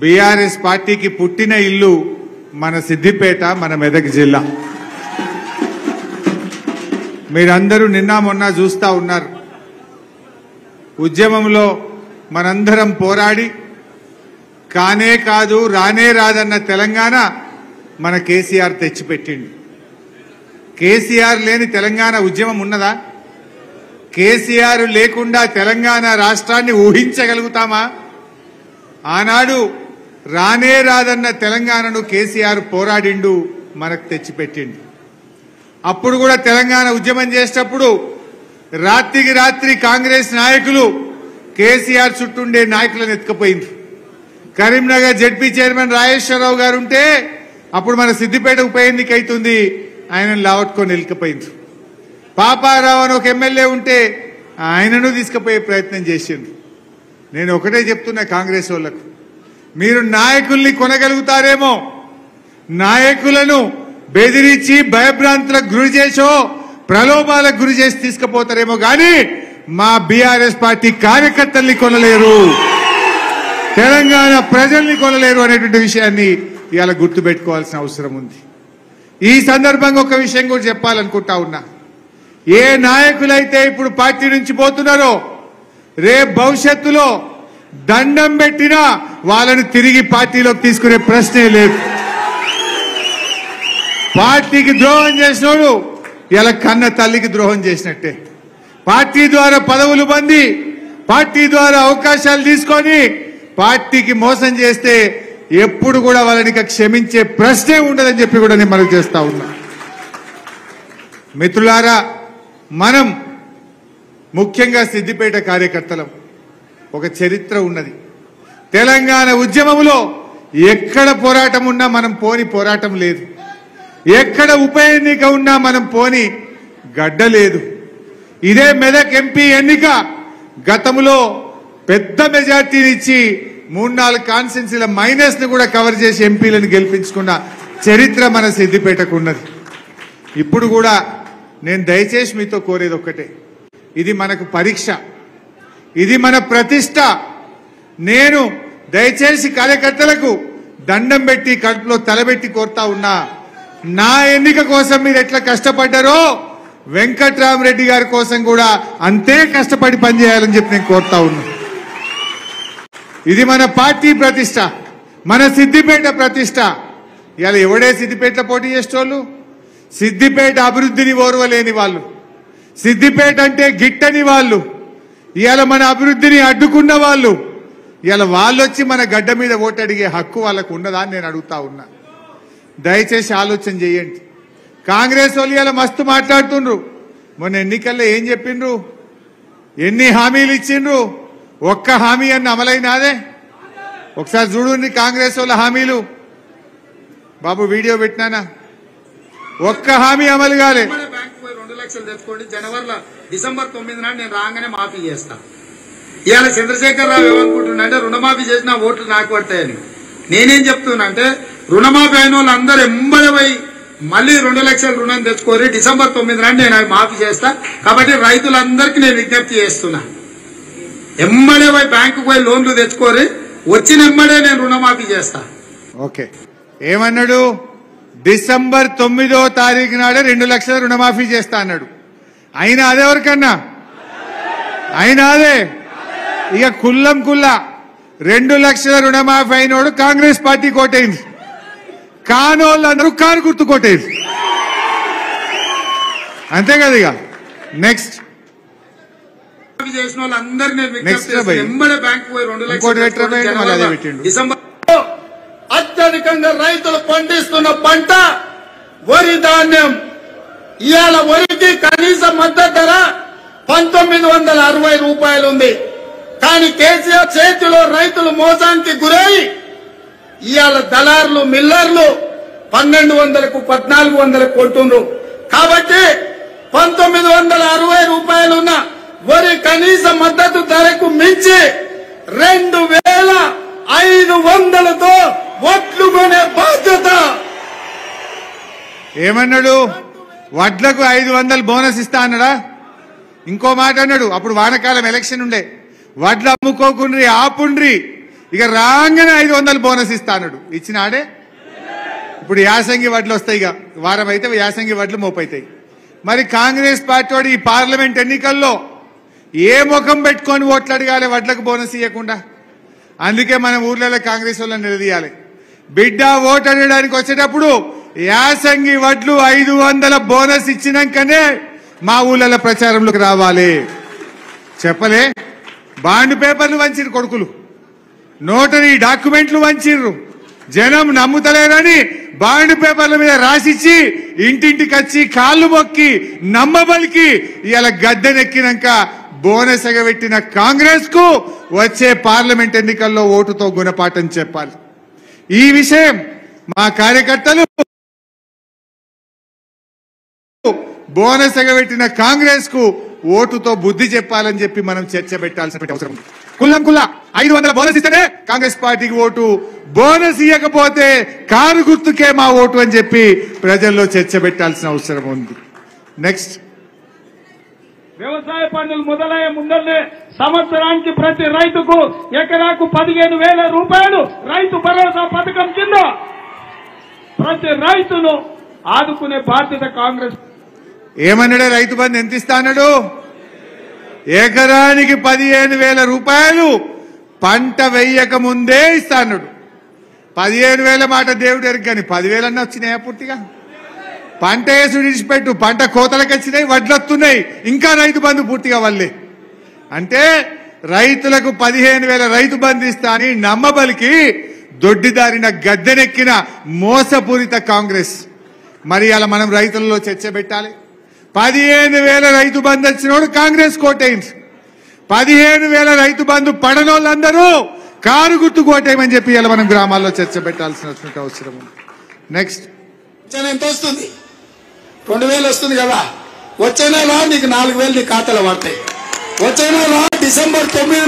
BRS పార్టీకి పుట్టిన ఇల్లు మన సిద్దిపేట, మన మెదక్ జిల్లా. మీరందరూ నిన్న మొన్న చూస్తా ఉన్నారు. ఉద్యమంలో మనందరం పోరాడి కానే కాదు రానే రాదన్న తెలంగాణ మన కేసీఆర్ తెచ్చిపెట్టిండు. కేసీఆర్ లేని తెలంగాణ ఉద్యమం ఉన్నదా? కేసీఆర్ లేకుండా తెలంగాణ రాష్ట్రాన్ని ఊహించగలుగుతామా? ఆనాడు రానే రాదన్న తెలంగాణను కేసీఆర్ పోరాడిండు, మనకు తెచ్చిపెట్టిండు. అప్పుడు కూడా తెలంగాణ ఉద్యమం చేసేటప్పుడు రాత్రికి రాత్రి కాంగ్రెస్ నాయకులు కేసీఆర్ చుట్టూండే నాయకులను ఎత్తుకుపోయింది. కరీంనగర్ జడ్పీ చైర్మన్ రాజేశ్వరరావు గారు ఉంటే అప్పుడు మన సిద్దిపేట ఉప ఎన్నిక అవుతుంది, ఆయనను లావట్టుకొని వెళ్ళిపోయింది. పాపారావు అని ఒక ఎమ్మెల్యే ఉంటే ఆయనను తీసుకుపోయే ప్రయత్నం చేసిండు. నేను ఒకటే చెప్తున్నా కాంగ్రెస్ వాళ్లకు, మీరు నాయకుల్ని కొనగలుగుతారేమో, నాయకులను బెదిరించి భయభ్రాంతులకు గురి చేసో ప్రలోభాలకు గురి చేసి తీసుకుపోతారేమో కానీ మా బీఆర్ఎస్ పార్టీ కార్యకర్తల్ని కొనలేరు, తెలంగాణ ప్రజల్ని కొనలేరు అనేటువంటి విషయాన్ని ఇవాళ గుర్తుపెట్టుకోవాల్సిన అవసరం ఉంది. ఈ సందర్భంగా ఒక విషయం కూడా చెప్పాలనుకుంటా ఉన్నా. ఏ నాయకులైతే ఇప్పుడు పార్టీ నుంచి పోతున్నారో రేపు భవిష్యత్తులో దండం పెట్టినా వాళ్ళని తిరిగి పార్టీలోకి తీసుకునే ప్రశ్నే లేదు. పార్టీకి ద్రోహం చేసినోడు ఇలా కన్న తల్లికి ద్రోహం చేసినట్టే. పార్టీ ద్వారా పదవులు పొంది పార్టీ ద్వారా అవకాశాలు తీసుకొని పార్టీకి మోసం చేస్తే ఎప్పుడు కూడా వాళ్ళని క్షమించే ప్రశ్నే ఉండదని చెప్పి కూడా నేను మనకు చేస్తా ఉన్నా. మిత్రులారా, మనం ముఖ్యంగా సిద్దిపేట కార్యకర్తలం ఒక చరిత్ర ఉన్నది. తెలంగాణ ఉద్యమంలో ఎక్కడ పోరాటం ఉన్నా మనం పోని పోరాటం లేదు, ఎక్కడ ఉప ఎన్నిక ఉన్నా మనం పోని గడ్డ లేదు. ఇదే మెదక్ ఎంపీ ఎన్నిక గతంలో పెద్ద మెజార్టీనిచ్చి 3-4 కాన్స్టిట్యున్సీల మైనస్ ని కూడా కవర్ చేసి ఎంపీలను గెలిపించుకున్న చరిత్ర మన సిద్దిపేటకు ఉన్నది. ఇప్పుడు కూడా నేను దయచేసి మీతో కోరేది ఒక్కటే, ఇది మనకు పరీక్ష, ఇది మన ప్రతిష్ట. నేను దయచేసి కార్యకర్తలకు దండం పెట్టి కడుపులో తలబెట్టి కోరుతా ఉన్నా, నా ఎన్నిక కోసం మీరు ఎట్లా కష్టపడ్డారో వెంకట్రామరెడ్డి గారి కోసం కూడా అంతే కష్టపడి పనిచేయాలని చెప్పి నేను కోరుతా ఉన్నా. ఇది మన పార్టీ ప్రతిష్ట, మన సిద్దిపేట ప్రతిష్ట. ఇవాళ ఎవడే సిద్దిపేటలో పోటీ చేసేటోళ్ళు? సిద్దిపేట అభివృద్ధిని ఓర్వలేని వాళ్ళు, సిద్దిపేట అంటే గిట్టని వాళ్ళు, ఇవాళ మన అభివృద్ధిని అడ్డుకున్న వాళ్ళు, ఇవాళ వాళ్ళు వచ్చి మన గడ్డ మీద ఓటు అడిగే హక్కు వాళ్ళకు ఉండదా అని నేను అడుగుతా ఉన్నా. దయచేసి ఆలోచన చేయండి. కాంగ్రెస్ వాళ్ళు ఇవాళ మస్తు మాట్లాడుతుండ్రు. మొన్న ఎన్నికల్లో ఏం చెప్పిండ్రు? ఎన్ని హామీలు ఇచ్చిండ్రు? ఒక్క హామీ అన్న అమలైనాదే? ఒకసారి చూడండి కాంగ్రెస్ వాళ్ళ హామీలు. బాబు వీడియో పెట్టినానా? ఒక్క హామీ అమలు కాలే. 2 లక్షలు తెచ్చుకోండి, జనవరిలో డిసెంబర్ 9 నాడు నేను రాగానే మాఫీ చేస్తా. ఇవాళ చంద్రశేఖర్ రావు ఏమనుకుంటున్నా అంటే రుణమాఫీ చేసిన ఓట్లు నాకు పడతాయని. నేనేం చెప్తున్నా అంటే రుణమాఫీ అయిన వాళ్ళు అందరూ ఎంబడి పోయి మళ్ళీ 2 లక్షల రుణం తెచ్చుకోరి, డిసెంబర్ 9 నాడు నేను అవి మాఫీ చేస్తా. కాబట్టి రైతులందరికీ నేను విజ్ఞప్తి చేస్తున్నా, ఎంబడే పోయి బ్యాంకుకు పోయి లోన్లు తెచ్చుకోరి, వచ్చిన ఎంబడే నేను రుణమాఫీ చేస్తా. ఓకే, ఏమన్నాడు? డిసెంబర్ 9వ తారీఖు నాడే 2 లక్షల రుణమాఫీ చేస్తా అన్నాడు. అయినా అదెవరికన్నా? అయినా అదే ఇక కుల్లం కుల్లా 2 లక్షల రుణమాఫీ అయినోడు కాంగ్రెస్ పార్టీ కోటైంది, కానోళ్ళందరూ కారు గుర్తు కోటైంది. అంతే కదా? ఇక నెక్స్ట్ చేసిన వాళ్ళందరినీ ఎంబడే బ్యాంకు పోయి 2 లక్షలు డిసెంబర్. అత్యధికంగా రైతులు పండిస్తున్న పంట వరి ధాన్యం. ఇవాళ వరికి కనీస మద్దతు ధర 1960 రూపాయలు ఉంది. కానీ కేసీఆర్ చేతిలో రైతులు మోసానికి గురై ఇవాళ దళారులు మిల్లర్లు 1200కు 1400కు కొంటున్నారు. కాబట్టి 1960 రూపాయలు ఉన్న వరి కనీస మద్దతు ధరకు మించి 2500తో వడ్లు కొనే బాధ్యత. ఏమన్నాడు? వడ్లకు 500 బోనస్ ఇస్తా అన్నాడా? ఇంకో మాట అన్నాడు, అప్పుడు వానకాలం ఎలక్షన్ ఉండే, వడ్లు అమ్ముకోకుండ్రి ఆపుండ్రి, ఇక రాగానే 500 బోనస్ ఇస్తాడు. ఇచ్చినాడే. ఇప్పుడు యాసంగి వడ్లు వస్తాయి. ఇక వారం అయితే యాసంగి వడ్లు మోపైతాయి. మరి కాంగ్రెస్ పార్టీ వాడు ఈ పార్లమెంట్ ఎన్నికల్లో ఏ ముఖం పెట్టుకొని ఓట్లు అడగాలి వడ్లకు బోనస్ ఇవ్వకుండా? అందుకే మనం ఊర్లలో కాంగ్రెస్ వాళ్ళని నిలదీయాలి. బిడ్డ ఓటు అడగడానికి వచ్చేటప్పుడు యాసంగి వడ్లు 500 బోనస్ ఇచ్చినాకనే మా ఊళ్ళలో ప్రచారంలోకి రావాలి. చెప్పలే. బాండ్ పేపర్లు వంచిరు కొడుకులు, నోటరీ డాక్యుమెంట్లు వంచిర్రు. జనం నమ్ముతలేరని బాండ్ పేపర్ల మీద రాసిచ్చి ఇంటింటికి వచ్చి కాళ్ళు మొక్కి నమ్మబలికి ఇలా గద్దెనెక్కినాక బోనస్ ఎగబెట్టిన కాంగ్రెస్ కు వచ్చే పార్లమెంట్ ఎన్నికల్లో ఓటుతో గుణపాఠం చెప్పాలి. ఈ విషయం మా కార్యకర్తలు బోనస్ ఎగబెట్టిన కాంగ్రెస్ కు ఓటుతో బుద్ధి చెప్పాలని చెప్పి మనం చర్చ పెట్టాల్సిన అవసరం ఉంది. కుల్లం కుల్లా 500 బోనస్ ఇస్తేనే కాంగ్రెస్ పార్టీకి ఓటు, బోనస్ ఇవ్వకపోతే కారు గుర్తుకే మా ఓటు అని చెప్పి ప్రజల్లో చర్చ పెట్టాల్సిన అవసరం ఉంది. నెక్స్ట్, వ్యవసాయ పనులు మొదలయ్యే ముందరే సంవత్సరానికి ప్రతి రైతుకు ఎకరాకు 15,000 రూపాయలు రైతు భరోసా పథకం కింద ప్రతి రైతును ఆదుకునే బాధ్యత కాంగ్రెస్. ఏమన్నాడు? రైతు బంధు ఎంత ఇస్తాడు? ఎకరానికి 15,000 రూపాయలు పంట వెయ్యక ముందే ఇస్తాడు. 15,000 మాట దేవుడు ఎరుగు, కానీ 10,000 అన్న వచ్చినాయా పూర్తిగా? పంట వేసి విడిచిపెట్టు, పంట కోతలకు వచ్చినాయి, వడ్లు వస్తున్నాయి, ఇంకా రైతు బంధు పూర్తిగా వల్లే. అంటే రైతులకు 15,000 రైతు బంధు ఇస్తా అని నమ్మబలికి దొడ్డిదారిన గద్దెనెక్కిన మోసపూరిత కాంగ్రెస్. మరి అలా మనం రైతులలో చర్చ పెట్టాలి. 15,000 రైతు బంధు వచ్చినోడు కాంగ్రెస్ కోటైంది. 15,000 రైతు బంధు పడనోళ్ళందరూ కారు గుర్తు కోటేయమని చెప్పి ఇలా మనం గ్రామాల్లో చర్చ పెట్టాల్సిన అవసరం ఉంది. నెక్స్ట్, ఎంత వస్తుంది? 2,000 వస్తుంది కదా. వచ్చే నెల నీకు 4,000 నీ ఖాతాలో పడతాయి. వచ్చే నెల డిసెంబర్ 9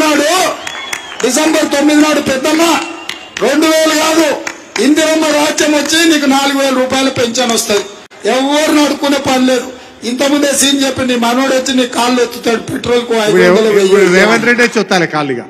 నాడు పెద్దమ్మ 2,000 కాదు, ఇందిరమ్మ రాజ్యం వచ్చి నీకు 4,000 రూపాయల పెన్షన్ వస్తుంది. ఎవరు నడుకునే పని లేదు. ఇంతకుముందే సీన్ చెప్పి నీ మనోడు వచ్చి నీ కాళ్ళు ఎత్తుతాడు. పెట్రోల్ కు రేవంత్ రెడ్డి వచ్చి వస్తాలే కాళ్ళుగా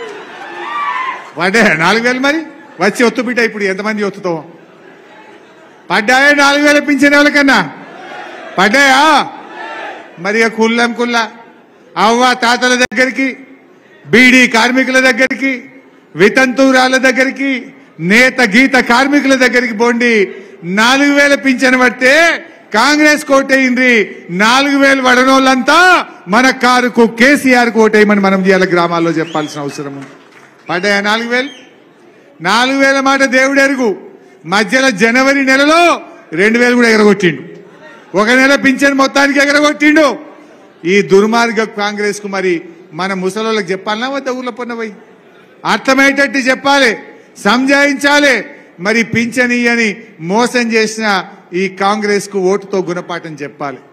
పడ్డా 4,000. మరి వచ్చి ఒత్తు బిడ్డ ఇప్పుడు ఎంతమంది ఒత్తుతావు? పడ్డాయా 4,000 పింఛన్ ఎవరికన్నా పడ్డాయా? మరి కుల్లం కుల్లా అవ్వ తాతల దగ్గరికి, బీడీ కార్మికుల దగ్గరికి, వితంతురాల దగ్గరికి, నేత గీత కార్మికుల దగ్గరికి పోండి. 4,000 పింఛన్ పడితే కాంగ్రెస్ కోటేయింది. 4,000 వడనోళ్ళంతా మన కారుకు కేసీఆర్ కు ఓటేయమని మనం ఇవాళ గ్రామాల్లో చెప్పాల్సిన అవసరం ఉంది. పడ్డాయా 4,000? 4,000 మాట దేవుడు ఎరుగు. మధ్యలో జనవరి నెలలో 2,000 కూడా ఎగరగొట్టిండు. ఒక నెల పింఛన్ మొత్తానికి ఎగరగొట్టిండు. ఈ దుర్మార్గ కాంగ్రెస్ కు మరి మన ముసలోళ్ళకి చెప్పాలన్నా వద్ద? ఊర్లో పొన్నపోయి అర్థమయ్యేటట్టు చెప్పాలి, సంజాయించాలి. మరి పింఛన్ ఇయ్యని మోసం చేసిన ఈ కాంగ్రెస్ కు ఓటుతో గుణపాఠం చెప్పాలి.